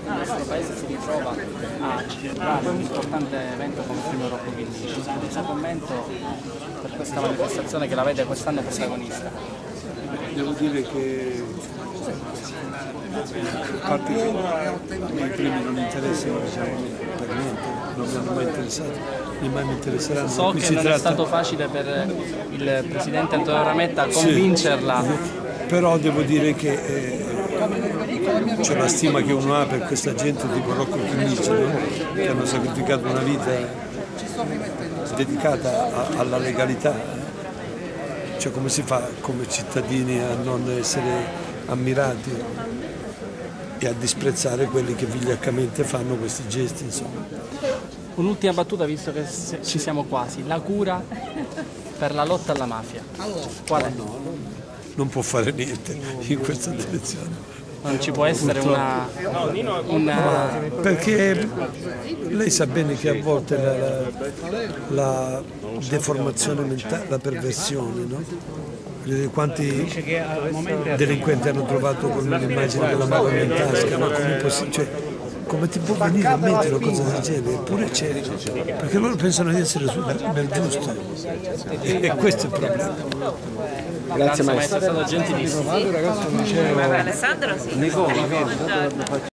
il nostro paese si ritrova a celebrare un importante evento come il primo Rocco Chinnici. Il suo commento per questa manifestazione che la vede quest'anno protagonista? Devo dire che a parte che i premi non interessano per niente, non mi hanno mai interessato, né mai mi interesseranno. So che non è stato facile per il presidente Antonio Rametta convincerla. Sì, però devo dire che c'è la stima che uno ha per questa gente tipo Rocco Chinnici, no? Che hanno sacrificato una vita dedicata alla legalità. Cioè come si fa come cittadini a non essere ammirati e a disprezzare quelli che vigliaccamente fanno questi gesti, insomma. Un'ultima battuta, visto che ci siamo quasi, la cura per la lotta alla mafia. Qual è? No, non può fare niente in questa direzione. Non ci può essere una... Perché lei sa bene che a volte la deformazione mentale, la perversione, no? Quanti delinquenti hanno trovato con l'immagine della Madonna in tasca, ma come ti può venire a mente una cosa del genere? Eppure c'è, perché loro pensano di essere nel giusto e questo è il problema. Grazie maestro, è stato gentilissimo. Alessandro sì.